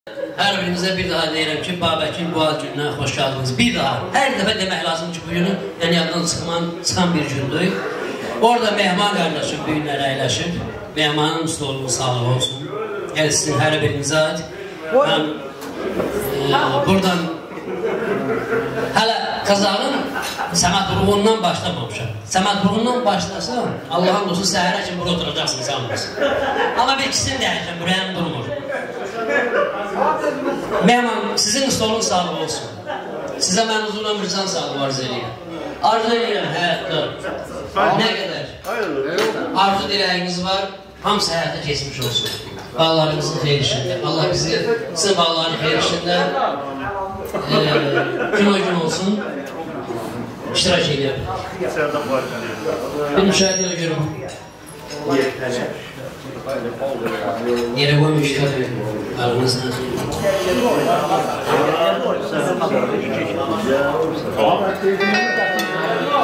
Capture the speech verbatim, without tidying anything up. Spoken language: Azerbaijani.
Hər birimizə bir daha deyirəm ki, Babəkin bu ad gününə xoş gəldiniz. Bir daha, hər dəfə demək lazım ki, bu günü yəni yaddan çıxman, çıxan bir gündür. Orada mehman qardaşım bu günlər əyləşib. Mehmanın stolunun sağlığı olsun. Yəni sizin hər birinizə aid. Mən e, buradan hələ Qazağın Səməd Ruğundan başlamamışam. Səməd Ruğundan başlasam, Allah'ın olsun səhərə kimi burada oturacaqsınız hamınız. Amma bir ikisini deyəcəm, buraya durmur. Mehman, sizin stolun sağlığı olsun. Sizə mən uzun ömür can sağlığı arzu edirəm. Arzu edirəm həyatda. Nə qədər arzu diləyiniz var, hamısı həyata keçmiş olsun. Bağlarınızın xeyir işində. Allah bizi, sizin bağların xeyir işində e, gün o gün olsun. İştirak edirəm. Bir müşahidə ilə görüm. Yerə qoymuşlar. Aranızda. Tamam.